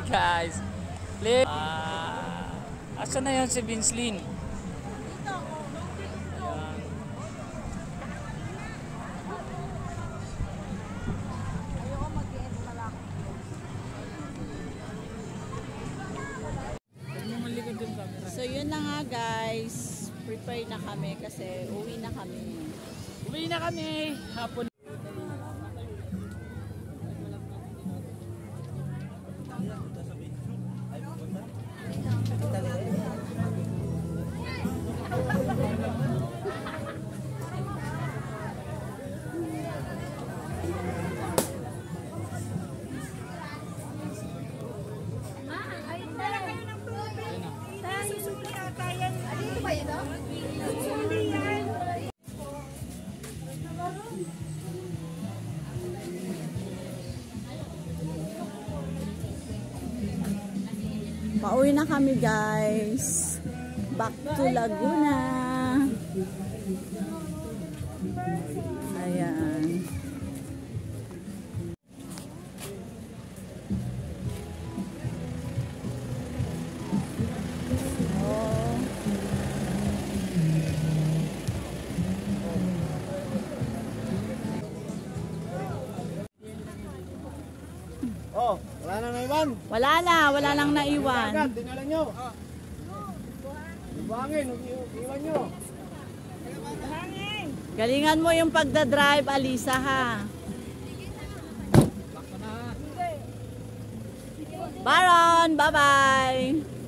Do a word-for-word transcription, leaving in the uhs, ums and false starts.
guys. Play. Ah, asa na yun si Vincelyn? So yun na nga guys, prepare na kami kasi uwi na kami. Uwi na kami. Hapon. Pauwi na kami guys. Back to Laguna. Ayan. Oh, wala na naiwan. Wala na, wala lang naiwan. Dinala nyo. Buhangin, iwan nyo. Galingan mo yung pagdadrive, Alisa, ha. Baron, bye-bye.